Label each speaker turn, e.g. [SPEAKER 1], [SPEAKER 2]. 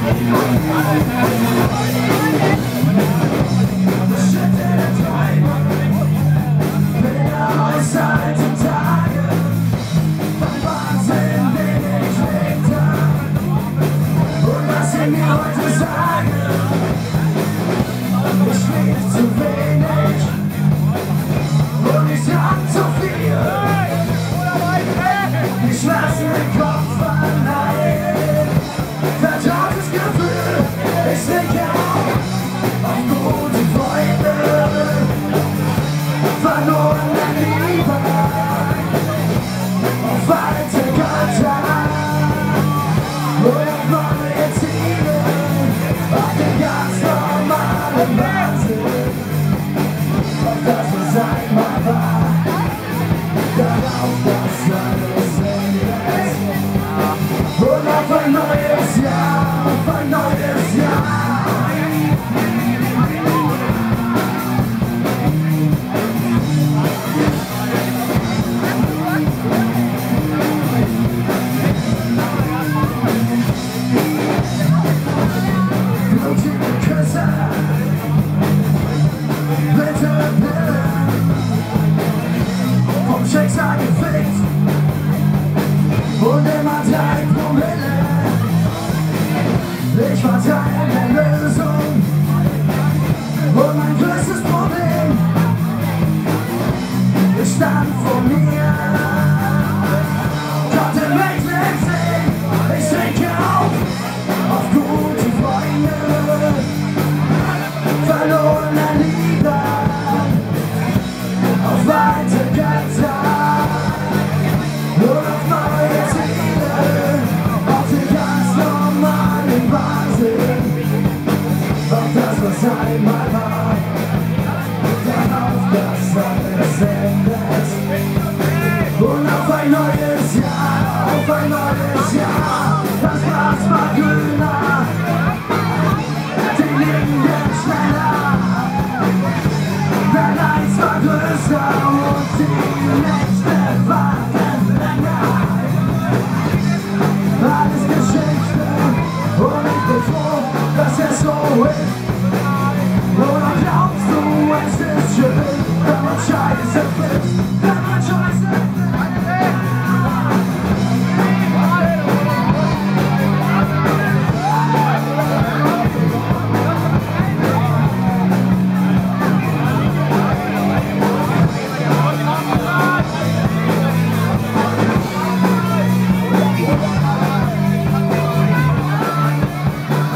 [SPEAKER 1] Und immer 3 Promille. Ich war Teil der Lösung und mein größtes Problem. Ich stand vor mir, konnte mich nicht sehen. Ich trinke auf gute Freunde, verlorene Liebe, auf weite Götter. Und auf neue Ziele, auf die ganz normalen Basis, auf das, was einmal war, dann auf das alles endet. Und auf ein neues Jahr, das Gras war grüner, die Linien schneller, der Eis war größer und die Nächte waren alles Geschichte und ich bin froh, dass es so ist.